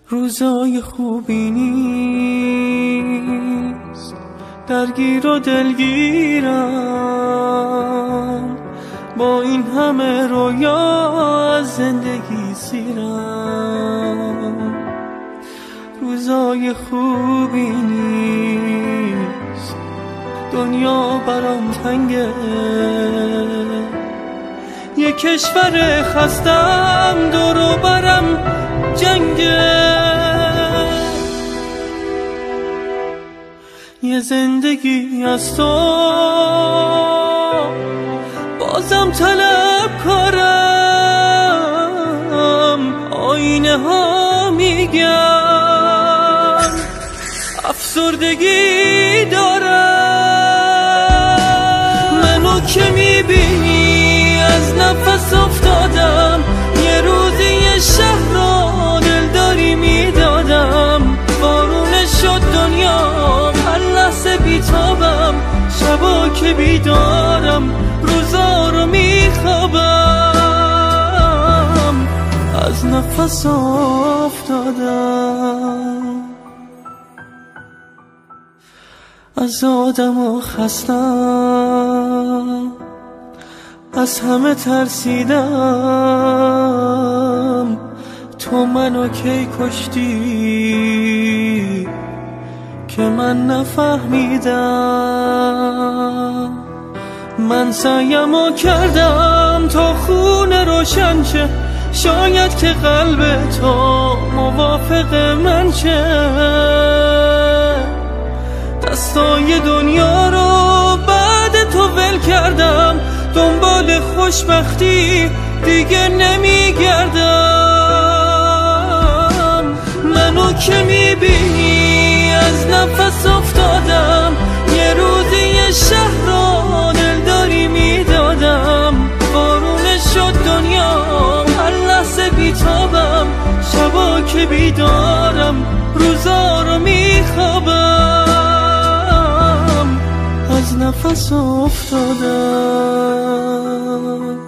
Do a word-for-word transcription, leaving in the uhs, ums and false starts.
روزای خوبی نیست، درگیر و دلگیرم، با این همه رویا از زندگی سیرم. روزای خوبی نیست، دنیا برام تنگه، یه کشور خستم دور و برم جنگه، یه زندگی از تو بازم طلب کارم، آینه ها میگن افسردگی دارم. منو که میبینی از نفس افتادم، یه روزی یه شهر را دلداری میدادم، بارونه شد دنیا هر لحظه بیتابم، شبا که بیدارم روزا رو میخوابم، از نفس افتادم. از آدم و خستم، از همه ترسیدم، تو منو کی کشتی که من نفهمیدم. من سعیمو کردم تا خون روشن شه، شاید که قلب تو موافق من شه، دستای دنیا رو بعد تو ول کردم، دنبال خوشبختی دیگه نمیگردم. منو که میبینی از نفس افتادم، یه روزی یه شهر را دلداری میدادم، بارونه شد دنیا هر لحظه بیتابم، شبا که بیدارم روزا رو میخوابم، از نفس افتادم.